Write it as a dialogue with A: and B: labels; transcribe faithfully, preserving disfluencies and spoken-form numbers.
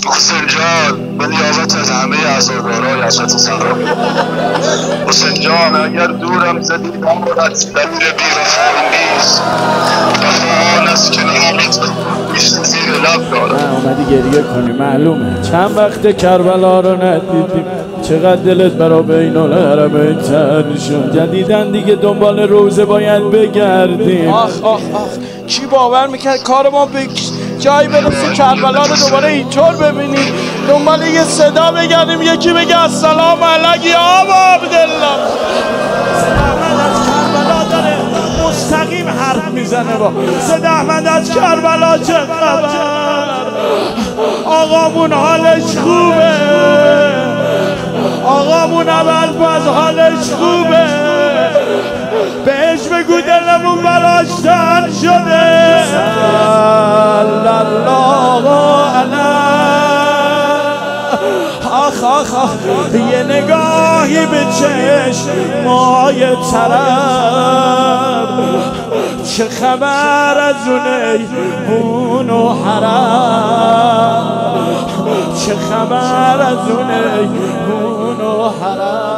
A: حسین جان به نیابت از همه عزادارای حضرت زهرا، حسین جان اگر دورم زدی نماند دلیل بی‌وفایی نیست، وفا آن است که ناامید بیشتر زیر لب دارم.
B: اومدی گریه کنی معلومه. چند وقت کربلا رو ندیدیم، چقدر دلت برا بین الحرمین تنگ شد. جدیدن دیگه دنبال روزه باید بگردیم.
C: آخ آخ آخ کی باور میکرد کار ما به جایی برسه کربلا رو دوباره اینطور ببینیم، دنبال یه صدا بگردیم یکی بگه السلام علیک یا ابا عبدالله.
B: سید احمد از کربلا داره مستقیم حرف میزنه. با سید احمد از کربلا چه خبر؟ آقامون حالش خوبه، آقامون ابوالفضل حالش خوبه، بهش بگو دلمون براش تنگ شده. صلی الله علیه. آخ آخ آخ یه نگاهی به چشمای طرف، چه خبر از اونه اون و حرم، چه خبر از اونه اون و حرم.